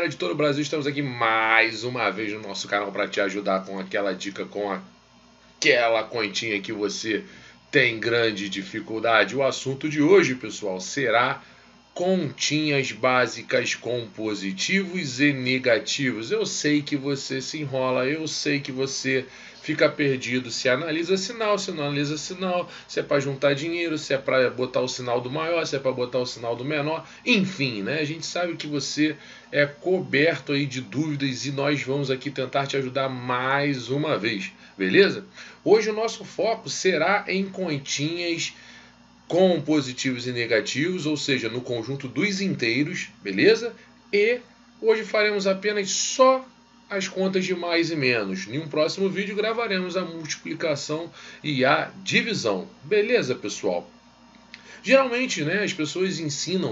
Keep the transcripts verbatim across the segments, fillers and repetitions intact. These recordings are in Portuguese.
galera de todo o Brasil, estamos aqui mais uma vez no nosso canal para te ajudar com aquela dica, com aquela continha que você tem grande dificuldade. O assunto de hoje, pessoal, será continhas básicas com positivos e negativos. Eu sei que você se enrola, eu sei que você fica perdido, se analisa sinal, se não analisa sinal, se é para juntar dinheiro, se é para botar o sinal do maior, se é para botar o sinal do menor, enfim, né? A gente sabe que você é coberto aí de dúvidas e nós vamos aqui tentar te ajudar mais uma vez, beleza? Hoje o nosso foco será em continhas com positivos e negativos, ou seja, no conjunto dos inteiros, beleza? E hoje faremos apenas só as contas de mais e menos. Em um próximo vídeo gravaremos a multiplicação e a divisão. Beleza, pessoal? Geralmente, né, as pessoas ensinam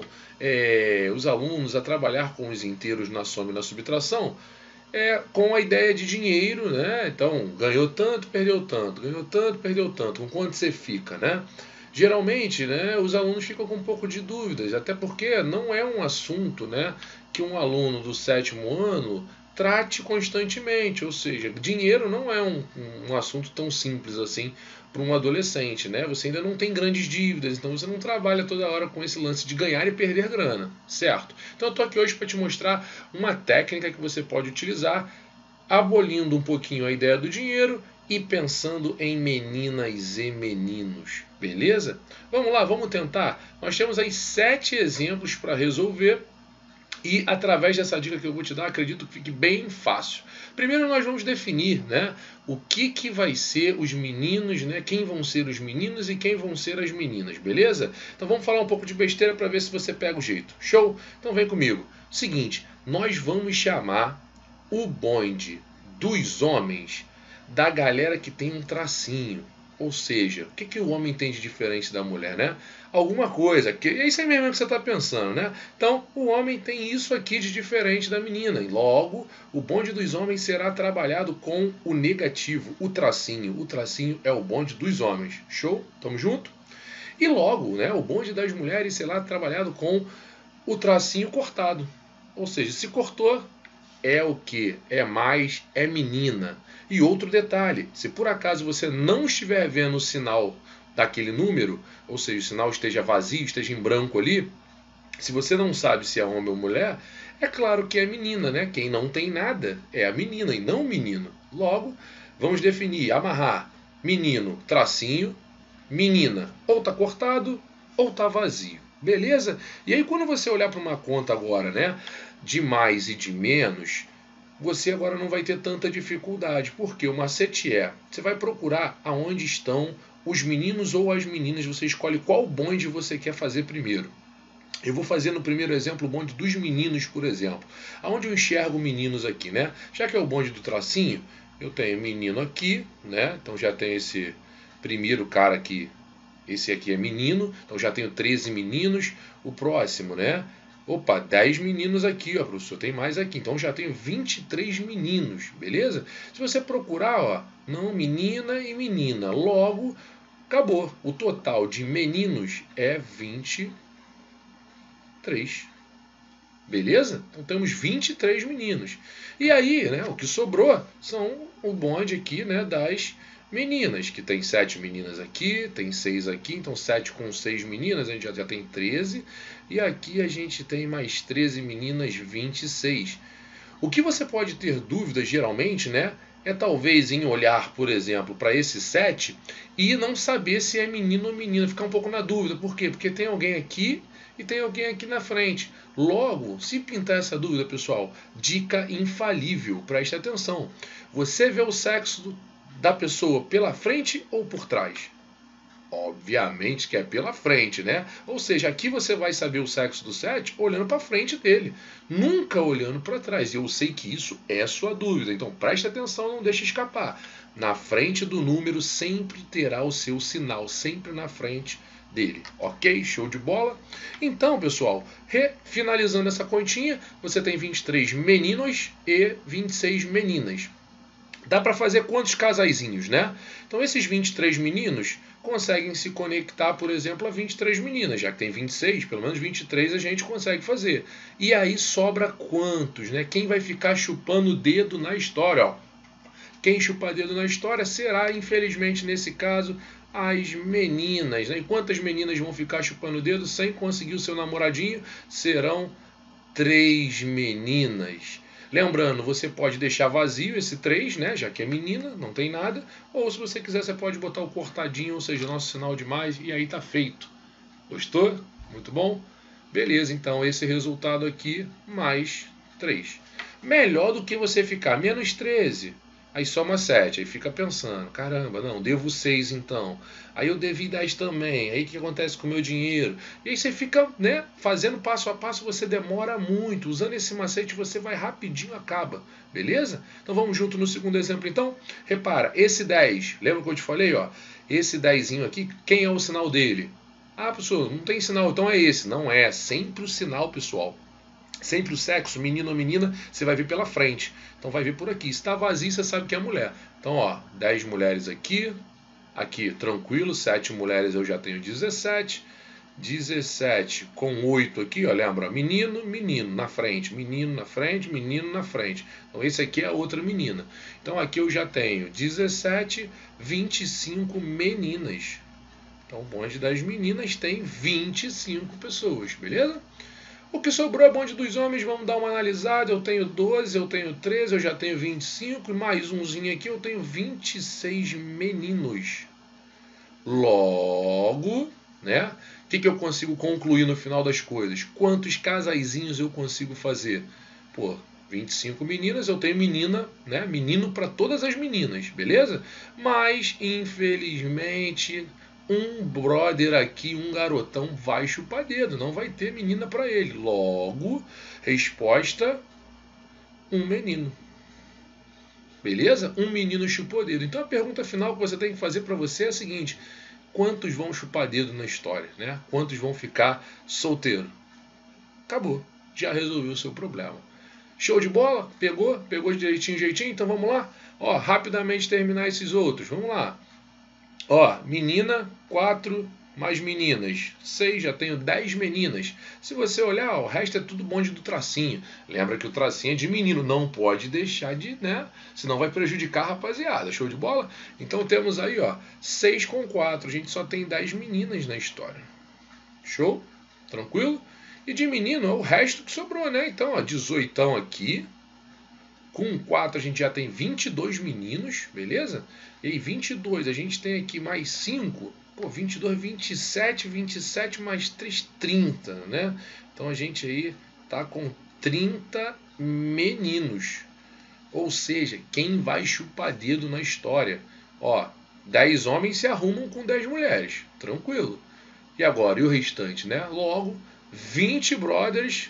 é, os alunos a trabalhar com os inteiros na soma e na subtração é, com a ideia de dinheiro, né? Então, ganhou tanto, perdeu tanto, ganhou tanto, perdeu tanto. Com quanto você fica, né? Geralmente, né, os alunos ficam com um pouco de dúvidas, até porque não é um assunto, né, que um aluno do sétimo ano trate constantemente, ou seja, dinheiro não é um, um assunto tão simples assim para um adolescente, né? Você ainda não tem grandes dívidas, então você não trabalha toda hora com esse lance de ganhar e perder grana, certo? Então eu estou aqui hoje para te mostrar uma técnica que você pode utilizar, abolindo um pouquinho a ideia do dinheiro e pensando em meninas e meninos, beleza? Vamos lá, vamos tentar? Nós temos aí sete exemplos para resolver e através dessa dica que eu vou te dar, acredito que fique bem fácil. Primeiro nós vamos definir, né, o que, que vai ser os meninos, né, quem vão ser os meninos e quem vão ser as meninas, beleza? Então vamos falar um pouco de besteira para ver se você pega o jeito. Show? Então vem comigo. Seguinte, nós vamos chamar o bonde dos homens da galera que tem um tracinho. Ou seja, o que, que o homem tem de diferente da mulher, né? Alguma coisa, que é isso aí mesmo que você está pensando, né? Então, o homem tem isso aqui de diferente da menina. E logo, o bonde dos homens será trabalhado com o negativo, o tracinho. O tracinho é o bonde dos homens. Show? Tamo junto? E logo, né, o bonde das mulheres será trabalhado com o tracinho cortado. Ou seja, se cortou, é o que? É mais, é menina. E outro detalhe, se por acaso você não estiver vendo o sinal daquele número, ou seja, o sinal esteja vazio, esteja em branco ali, se você não sabe se é homem ou mulher, é claro que é menina, né? Quem não tem nada é a menina e não o menino. Logo, vamos definir, amarrar menino, tracinho, menina, ou tá cortado ou tá vazio. Beleza? E aí quando você olhar para uma conta agora, né, de mais e de menos, você agora não vai ter tanta dificuldade, porque o macete é, você vai procurar aonde estão os meninos ou as meninas, você escolhe qual bonde você quer fazer primeiro. Eu vou fazer no primeiro exemplo o bonde dos meninos, por exemplo. Aonde eu enxergo meninos aqui, né? Já que é o bonde do tracinho, eu tenho menino aqui, né? Então já tem esse primeiro cara aqui, esse aqui é menino, então já tenho treze meninos. O próximo, né? Opa, dez meninos aqui, ó, professor, tem mais aqui. Então já tenho vinte e três meninos, beleza? Se você procurar, ó, não, menina e menina, logo, acabou. O total de meninos é vinte e três. Beleza? Então temos vinte e três meninos. E aí, né, o que sobrou são o bonde aqui, né, das meninas, que tem sete meninas aqui, tem seis aqui, então sete com seis meninas, a gente já, já tem treze, e aqui a gente tem mais treze meninas, vinte e seis. O que você pode ter dúvidas, geralmente, né, é talvez em olhar, por exemplo, para esse sete e não saber se é menino ou menina, ficar um pouco na dúvida. Por quê? Porque tem alguém aqui e tem alguém aqui na frente. Logo, se pintar essa dúvida, pessoal, dica infalível, preste atenção. Você vê o sexo do da pessoa pela frente ou por trás? Obviamente que é pela frente, né? Ou seja, aqui você vai saber o sexo do sete olhando para frente dele, nunca olhando para trás. E eu sei que isso é sua dúvida, então preste atenção, não deixe escapar. Na frente do número sempre terá o seu sinal, sempre na frente dele, ok? Show de bola? Então, pessoal, finalizando essa continha, você tem vinte e três meninos e vinte e seis meninas. Dá para fazer quantos casaizinhos, né? Então esses vinte e três meninos conseguem se conectar, por exemplo, a vinte e três meninas, já que tem vinte e seis, pelo menos vinte e três a gente consegue fazer. E aí sobra quantos, né? Quem vai ficar chupando o dedo na história, ó? Quem chupar dedo na história será, infelizmente, nesse caso, as meninas, né? E quantas meninas vão ficar chupando o dedo sem conseguir o seu namoradinho? Serão três meninas. Lembrando, você pode deixar vazio esse três, né? Já que é menina, não tem nada. Ou se você quiser, você pode botar o cortadinho, ou seja, nosso sinal de mais, e aí tá feito. Gostou? Muito bom? Beleza, então esse resultado aqui, mais três. Melhor do que você ficar menos treze. Aí soma sete, aí fica pensando, caramba, não, devo seis então. Aí eu devi dez também, aí o que acontece com o meu dinheiro? E aí você fica, né, fazendo passo a passo, você demora muito. Usando esse macete você vai rapidinho, acaba, beleza? Então vamos junto no segundo exemplo então. Repara, esse dez, lembra que eu te falei, ó? Esse dezinho aqui, quem é o sinal dele? Ah, professor, não tem sinal, então é esse. Não é, sempre o sinal, pessoal. Sempre o sexo, menino ou menina, você vai ver pela frente. Então vai ver por aqui. Se está vazio, você sabe que é mulher. Então, ó, dez mulheres aqui. Aqui, tranquilo. sete mulheres eu já tenho dezessete. dezessete com oito aqui, ó, lembra? Menino, menino na frente. Menino na frente, menino na frente. Então esse aqui é a outra menina. Então aqui eu já tenho dezessete, vinte e cinco meninas. Então o bonde das meninas tem vinte e cinco pessoas, beleza? O que sobrou é bonde dos homens, vamos dar uma analisada. Eu tenho doze, eu tenho treze, eu já tenho vinte e cinco, e mais umzinho aqui, eu tenho vinte e seis meninos. Logo, né? O que, que eu consigo concluir no final das coisas? Quantos casaizinhos eu consigo fazer? Pô, vinte e cinco meninas, eu tenho menina, né? Menino para todas as meninas, beleza? Mas, infelizmente, um brother aqui, um garotão, vai chupar dedo, não vai ter menina para ele. Logo, resposta, um menino. Beleza? Um menino chupou dedo. Então a pergunta final que você tem que fazer para você é a seguinte: quantos vão chupar dedo na história, né? Quantos vão ficar solteiro? Acabou. Já resolveu o seu problema. Show de bola? Pegou? Pegou direitinho, jeitinho? Então vamos lá? Ó, rapidamente terminar esses outros. Vamos lá. Ó, menina, quatro mais meninas, seis, já tenho dez meninas. Se você olhar, ó, o resto é tudo bonde do tracinho. Lembra que o tracinho é de menino, não pode deixar de, né? Senão vai prejudicar a rapaziada. Show de bola? Então temos aí, ó, seis com quatro. A gente só tem dez meninas na história. Show? Tranquilo? E de menino é o resto que sobrou, né? Então, ó, dezoito aqui. Com quatro a gente já tem vinte e dois meninos, beleza? E aí vinte e dois, a gente tem aqui mais cinco, pô, vinte e dois, vinte e sete, vinte e sete mais três, trinta, né? Então a gente aí tá com trinta meninos. Ou seja, quem vai chupar dedo na história? Ó, dez homens se arrumam com dez mulheres, tranquilo. E agora, e o restante, né? Logo, vinte brothers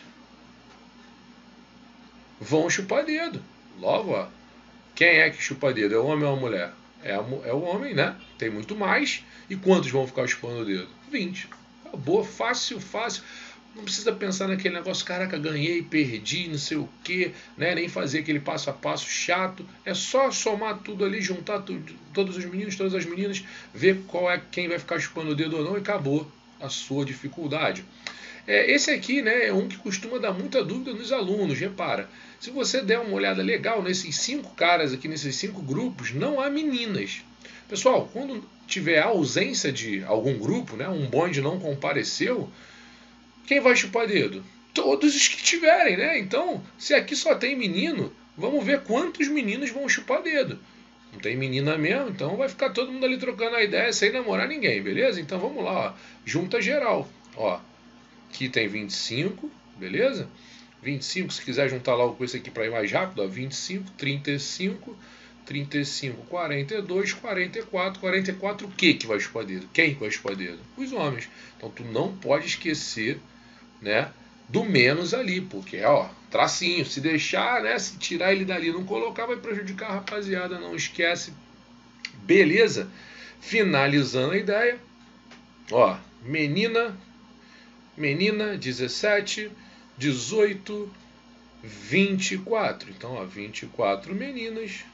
vão chupar dedo. Logo, ó, quem é que chupa dedo? É o homem ou a mulher? É, a, é o homem, né? Tem muito mais. E quantos vão ficar chupando o dedo? vinte. Acabou, fácil, fácil. Não precisa pensar naquele negócio, caraca, ganhei, perdi, não sei o que, né? Nem fazer aquele passo a passo chato. É só somar tudo ali, juntar tudo, todos os meninos, todas as meninas, ver qual é quem vai ficar chupando o dedo ou não e acabou a sua dificuldade. É, esse aqui, né, é um que costuma dar muita dúvida nos alunos. Repara, se você der uma olhada legal nesses cinco caras aqui, nesses cinco grupos, não há meninas. Pessoal, quando tiver ausência de algum grupo, né, um bonde não compareceu, quem vai chupar dedo? Todos os que tiverem, né? Então, se aqui só tem menino, vamos ver quantos meninos vão chupar dedo. Não tem menina mesmo, então vai ficar todo mundo ali trocando a ideia sem namorar ninguém, beleza? Então vamos lá, ó, junta geral, ó. Aqui tem vinte e cinco, beleza? vinte e cinco, se quiser juntar logo com esse aqui para ir mais rápido, ó, vinte e cinco, trinta e cinco, trinta e cinco, quarenta e dois, quarenta e quatro, quarenta e quatro, o que que vai chupar dedo? Quem vai chupar dedo? Os homens. Então tu não pode esquecer, né, do menos ali, porque, ó, tracinho, se deixar, né, se tirar ele dali e não colocar, vai prejudicar a rapaziada, não esquece. Beleza? Finalizando a ideia, ó, menina, menina, dezessete, dezoito, vinte e quatro. Então, ó, vinte e quatro meninas,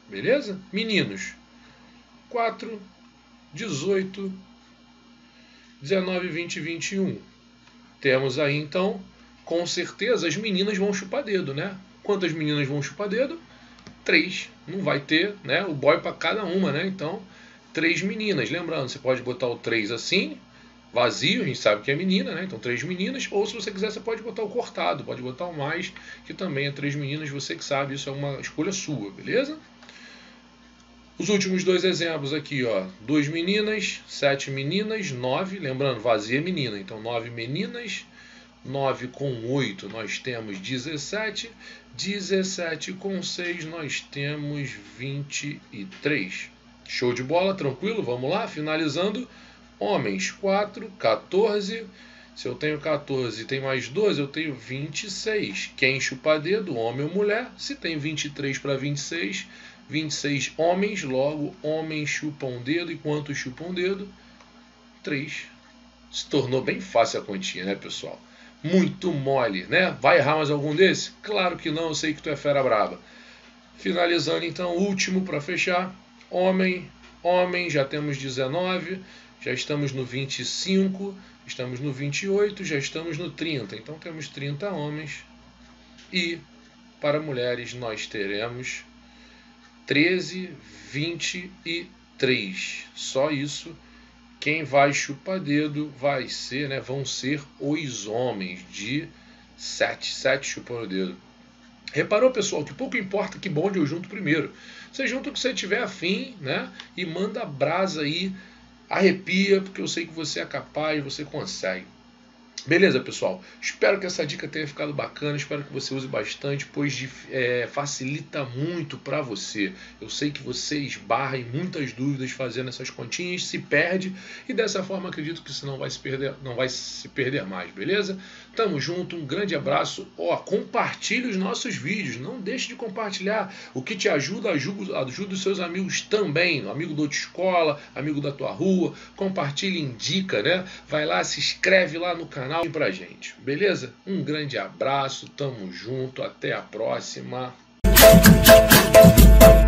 beleza? Meninos, quatro, dezoito, dezenove, vinte, vinte e um. Temos aí, então, com certeza, as meninas vão chupar dedo, né? Quantas meninas vão chupar dedo? Três. Não vai ter, né, o boy para cada uma, né? Então, três meninas. Lembrando, você pode botar o três assim, vazio, a gente sabe que é menina, né? Então, três meninas. Ou, se você quiser, você pode botar o cortado, pode botar o mais, que também é três meninas. Você que sabe, isso é uma escolha sua, beleza? Os últimos dois exemplos aqui, ó. Duas meninas, sete meninas, nove. Lembrando, vazia é menina. Então, nove meninas. nove com oito nós temos dezessete. dezessete com seis nós temos vinte e três. Show de bola, tranquilo? Vamos lá, finalizando. Homens, quatro, quatorze. Se eu tenho quatorze e tem mais doze, eu tenho vinte e seis. Quem chupa dedo, homem ou mulher? Se tem vinte e três para vinte e seis, vinte e seis homens, logo homens chupam dedo. E quantos chupam dedo? três. Se tornou bem fácil a continha, né, pessoal? Muito mole, né? Vai errar mais algum desse? Claro que não, eu sei que tu é fera braba. Finalizando então, último para fechar. Homem, homem, já temos dezenove, já estamos no vinte e cinco, estamos no vinte e oito, já estamos no trinta. Então temos trinta homens. E para mulheres nós teremos treze, vinte e três. Só isso. Quem vai chupar dedo vai ser, né, vão ser os homens de sete, sete chupando o dedo. Reparou, pessoal, que pouco importa que bonde eu junto primeiro. Você junta o que você tiver afim, né, e manda a brasa aí, arrepia, porque eu sei que você é capaz, você consegue. Beleza, pessoal? Espero que essa dica tenha ficado bacana, espero que você use bastante, pois é, facilita muito para você. Eu sei que você esbarra em muitas dúvidas fazendo essas continhas, se perde, e dessa forma acredito que isso não vai se perder, não vai se perder mais, beleza? Tamo junto, um grande abraço. Ó, compartilhe os nossos vídeos, não deixe de compartilhar. O que te ajuda, ajuda, ajuda os seus amigos também, amigo da outra escola, amigo da tua rua. Compartilhe, indica, né? Vai lá, se inscreve lá no canal pra gente, beleza? Um grande abraço, tamo junto, até a próxima.